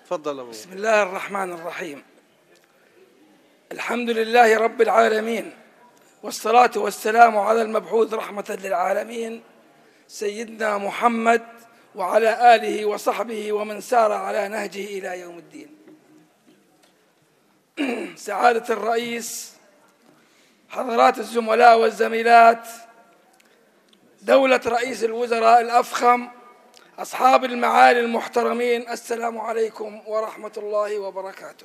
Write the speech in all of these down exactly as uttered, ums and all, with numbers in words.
تفضل أبو. بسم الله الرحمن الرحيم. الحمد لله رب العالمين، والصلاة والسلام على المبعوث رحمة للعالمين سيدنا محمد وعلى آله وصحبه ومن سار على نهجه إلى يوم الدين. سعادة الرئيس، حضرات الزملاء والزميلات، دولة رئيس الوزراء الأفخم، أصحاب المعالي المحترمين، السلام عليكم ورحمة الله وبركاته.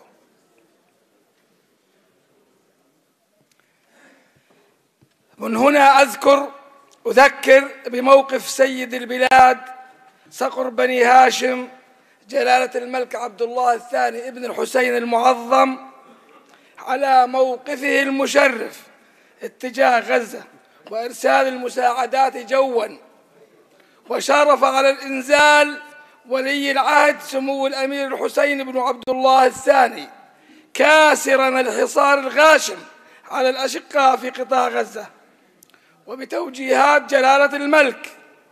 من هنا أذكر أذكر بموقف سيد البلاد صقر بني هاشم جلالة الملك عبد الله الثاني ابن الحسين المعظم على موقفه المشرف اتجاه غزة وإرسال المساعدات جواً، وشرف على الإنزال ولي العهد سمو الأمير الحسين بن عبد الله الثاني كاسراً الحصار الغاشم على الأشقاء في قطاع غزة، وبتوجيهات جلالة الملك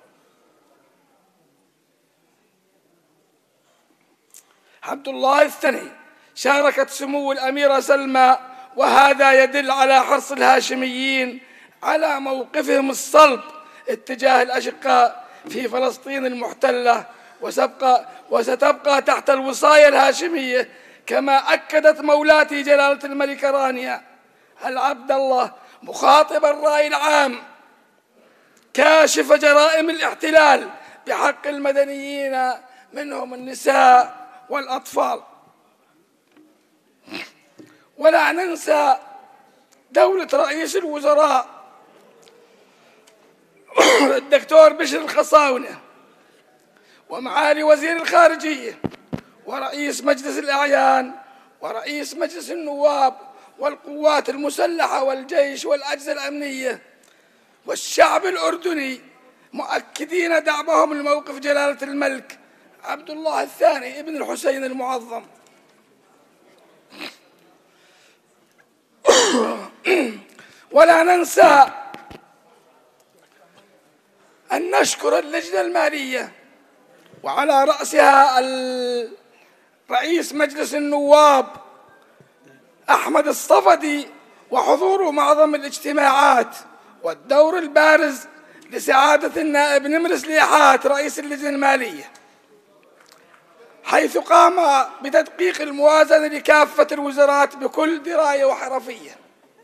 عبد الله الثاني شاركت سمو الأميرة سلمى، وهذا يدل على حرص الهاشميين على موقفهم الصلب اتجاه الأشقاء في فلسطين المحتلة، وسبقى وستبقى تحت الوصاية الهاشمية، كما أكدت مولاتي جلالة الملكة رانيا العبد الله مخاطبا الرأي العام كاشف جرائم الاحتلال بحق المدنيين منهم النساء والأطفال. ولا ننسى دولة رئيس الوزراء الدكتور بشر الخصاونة، ومعالي وزير الخارجية، ورئيس مجلس الأعيان، ورئيس مجلس النواب، والقوات المسلحة والجيش والأجهزة الأمنية والشعب الأردني، مؤكدين دعمهم لموقف جلالة الملك عبد الله الثاني ابن الحسين المعظم. ولا ننسى أن نشكر اللجنة المالية وعلى رأسها رئيس مجلس النواب أحمد الصفدي وحضوره معظم الاجتماعات، والدور البارز لسعادة النائب نمرس ليحات رئيس اللجنة المالية، حيث قام بتدقيق الموازنة لكافة الوزارات بكل دراية وحرفية.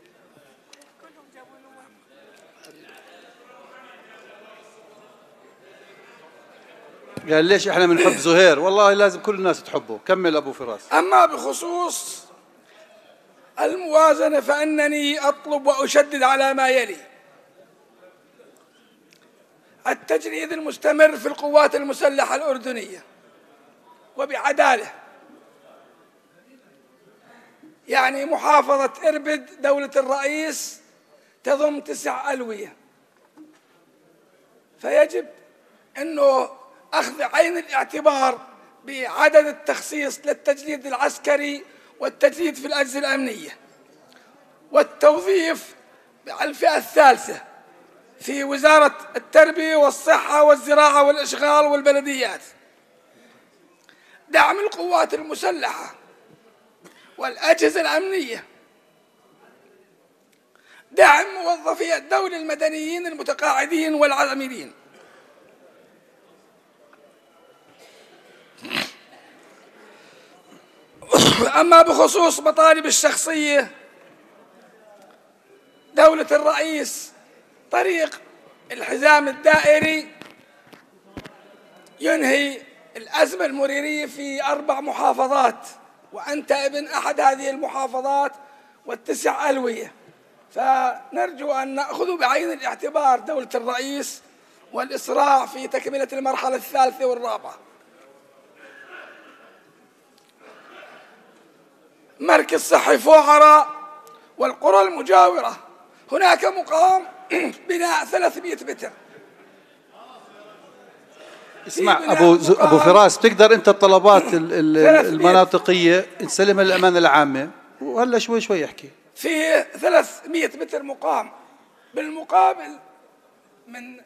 قال ليش احنا بنحب زهير؟ والله لازم كل الناس تحبه. كمل ابو فراس. اما بخصوص الموازنة فانني اطلب واشدد على ما يلي: التجنيد المستمر في القوات المسلحة الأردنية وبعدالة. يعني محافظة إربد دولة الرئيس تضم تسع ألوية، فيجب أنه أخذ عين الاعتبار بعدد التخصيص للتجنيد العسكري والتجنيد في الأجهزة الأمنية، والتوظيف بالفئة الثالثة في وزارة التربية والصحة والزراعة والإشغال والبلديات، دعم القوات المسلحة والأجهزة الأمنية، دعم موظفي الدولة المدنيين المتقاعدين والعاملين. أما بخصوص مطالب الشخصية، دولة الرئيس طريق الحزام الدائري ينهي الأزمة المريرية في أربع محافظات، وأنت ابن أحد هذه المحافظات والتسع ألوية، فنرجو أن نأخذ بعين الاعتبار دولة الرئيس والإسراع في تكملة المرحلة الثالثة والرابعة. مركز صحي فوعرة والقرى المجاورة هناك مقام بناء ثلاثمئة متر. اسمع ابو ابو فراس، بتقدر انت الطلبات المناطقيه نسلمها للامانه العامه، وهلا شوي شوي احكي. في ثلاثمئة متر مقام، بالمقابل من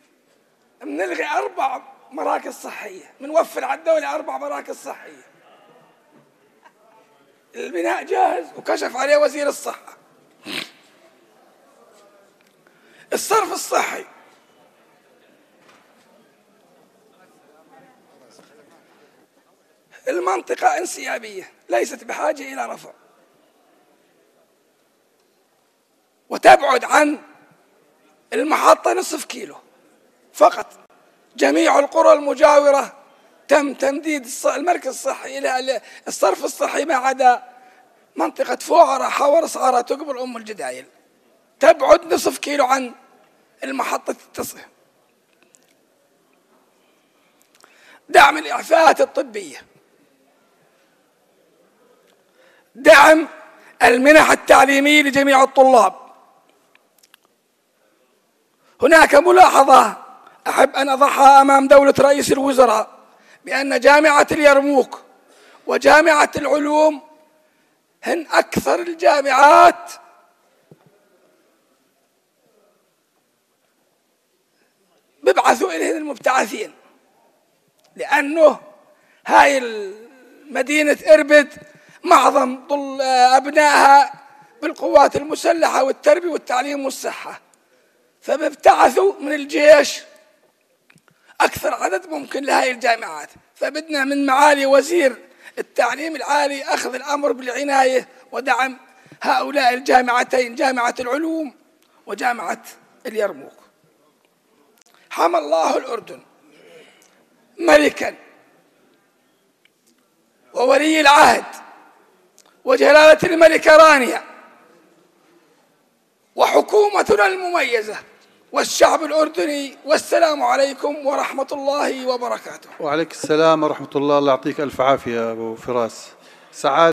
بنلغي اربع مراكز صحيه، بنوفر على الدوله اربع مراكز صحيه. البناء جاهز وكشف عليه وزير الصحة. الصرف الصحي المنطقة انسيابية ليست بحاجة إلى رفع، وتبعد عن المحطة نصف كيلو فقط. جميع القرى المجاورة تم تمديد المركز الصحي إلى الصرف الصحي ما عدا منطقة فوعرة حور صعرة تقبل أم الجدايل، تبعد نصف كيلو عن المحطة التصحيح. دعم الإعفاءات الطبية، دعم المنح التعليمية لجميع الطلاب. هناك ملاحظة أحب أن أضعها أمام دولة رئيس الوزراء بأن جامعة اليرموك وجامعة العلوم هن أكثر الجامعات ببعثوا إليهن المبتعثين، لأنه هاي مدينة إربد معظم أبنائها بالقوات المسلحة والتربية والتعليم والصحة، فبيبتعثوا من الجيش أكثر عدد ممكن لهذه الجامعات. فبدنا من معالي وزير التعليم العالي أخذ الأمر بالعناية ودعم هؤلاء الجامعتين، جامعة العلوم وجامعة اليرموك. حمى الله الأردن ملكا وولي العهد وجلالة الملكة رانيا وحكومتنا المميزة والشعب الأردني، والسلام عليكم ورحمة الله وبركاته. وعليك السلام ورحمة الله. الله يعطيك ألف عافية أبو فراس. سعادة.